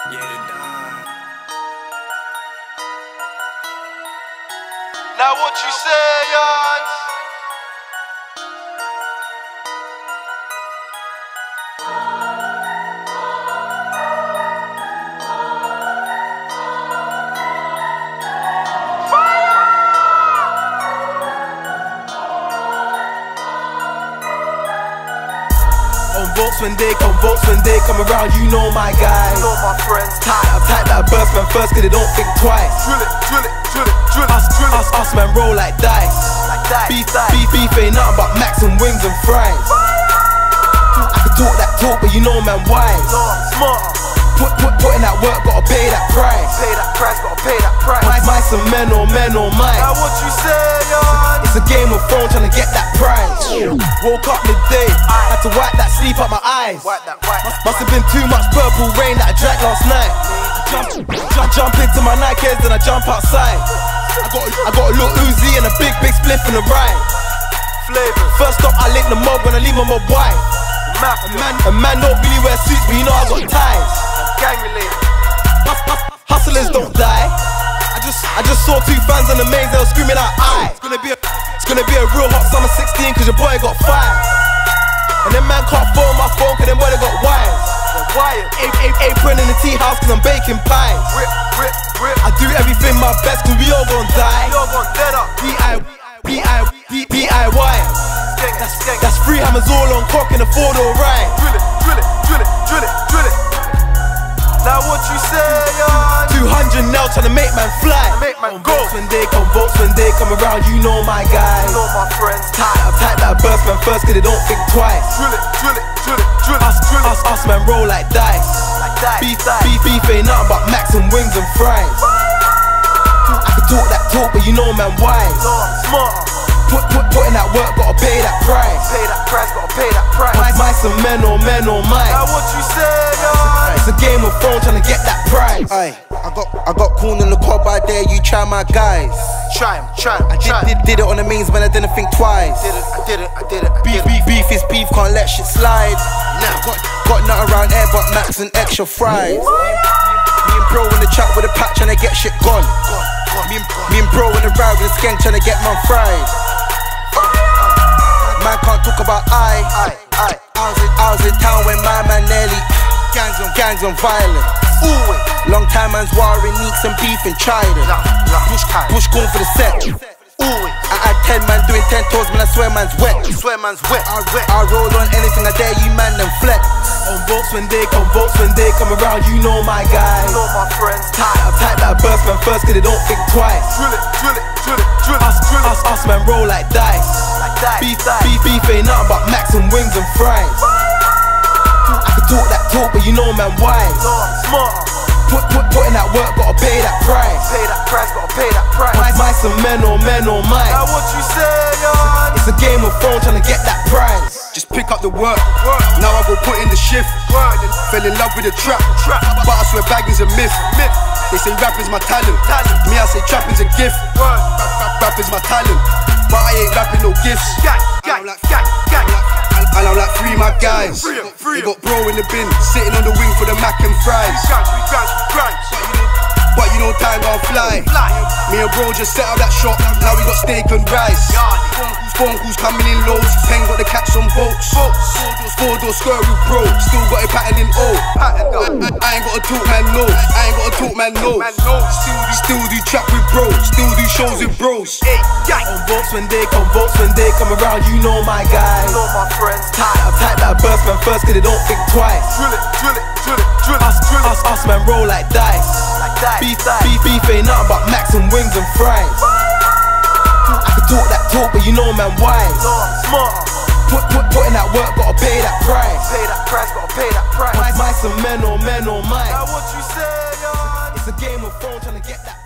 Yeah, they died. Now what you say, Yans? Votes when they come around, you know my guys. You know my friends. I'm tight that burst man first, cause they don't think twice. Drill it, drill it, drill it, drill it, drill it. Us man roll like dice. Like dice, Beef ain't nothing but max and wings and fries. I can talk that talk, but you know man wise. No, I'm smart. Put in that work, gotta pay that price. Pay that price, gotta pay that price. My some men or mine. Now what you say, Yans? It's a game of Thrones trying to get that prize. Woke up midday, had to wipe that sleep out my eyes. Wipe that, wipe that. Must have been too much purple rain that I drank last night. I jump into my Nikes, then I jump outside. I got a little Uzi and a big spliff in the ride. Flavors. First stop, I link the mob when I leave my mob wide. A man don't really wear suits, but you know I got ties. Gang related. Hustlers don't die. I just saw two fans on the mains, they were screaming out aye. It's gonna be a real hot summer 16, cause your boy got fired. And then man can't phone my phone, cause them boy they got wires. They're wired. Apron in the tea house, cause I'm baking pies. Rip, rip, rip. I do everything my best, cause we all gon' die. You're gonna dead up. DIY. That's three hammers all on cock in a four-door ride. Drill it, drill it, drill it, drill it, drill it. Now what you say, Yans? 200 now trying to make man fly. Make man go. Votes when they come around, you know my guys. You know my friends. I'm tight that burst man first, cause they don't think twice. Drill it, drill it, drill it, drill it, drill it. Us man roll like dice. Like dice, Beef ain't nothing but max and wings and fries. I can talk that talk, but you know man wise. No, I'm smart. Put in that work, gotta pay that price. Pay that price, gotta pay that price. My some men or mine. Now what you say, Yans? It's a game of Thrones trying to get that prize. Aye, I got corn in the cob, I dare you try my guys. Try him, I did it on the mains when I didn't think twice. I did it. Beef is beef, can't let shit slide. Nah, got nothing around here but max and extra fries. Me and bro in the chat with a pack trying to get shit gone. Me and bro in the ride with a skank trying to get man fried. Man can't talk about I was in town when my man nearly gangs on violence. Long time man's warring neeks and beef and chiding. Push going for the set. I had 10 man doing 10 toes, man I swear man's wet. I roll on anything, I dare you man then flex. Votes when they come around, you know my guys. You know my friends. I'm tight that burst man first, cause they don't think twice. Drill it, drill it, drill it, drill it, drill it. Us man roll like dice. Like dice, Beef ain't nothing but max and wings and fries. I can talk that talk, but you know man wise. No, I'm smart. Put in that work, gotta pay that price. Pay that price, gotta pay that price. My some men or mine. Now what you say, Yans? It's a game of Thrones trying to get that prize. Just pick up the work. Now I go put in the shift. Fell in love with the trap. But I swear bagging's a myth. They say rap is my talent. Me, I say trap is a gift. Rap is my talent. But I ain't rapping no gifts. And I'm like free my guys. They got bro in the bin, sitting on the wing for the mac and fries. But you know time gon' fly. Me and bro just set up that shop. Now we got steak and rice. Phone calls coming in loads. Pen got the cats on boats. Four-door skirt with bro. Still got it patterned in O. I ain't gotta talk man no. Still do trap with bro. Still do shows with bros. Votes when they come around, you know my guys. You know my friends. I'm tight that burst man first, cause they don't think twice. Drill it, drill it, drill it, drill it. Us man roll like dice. Like dice, Beef ain't nothing but max and wings and fries. I can talk that talk, but you know man wise. No, I'm smart. Put in that work, gotta pay that price. Pay that price, gotta pay that price. My some men or mine. Now what you say, Yans? It's a game of Thrones trying to get that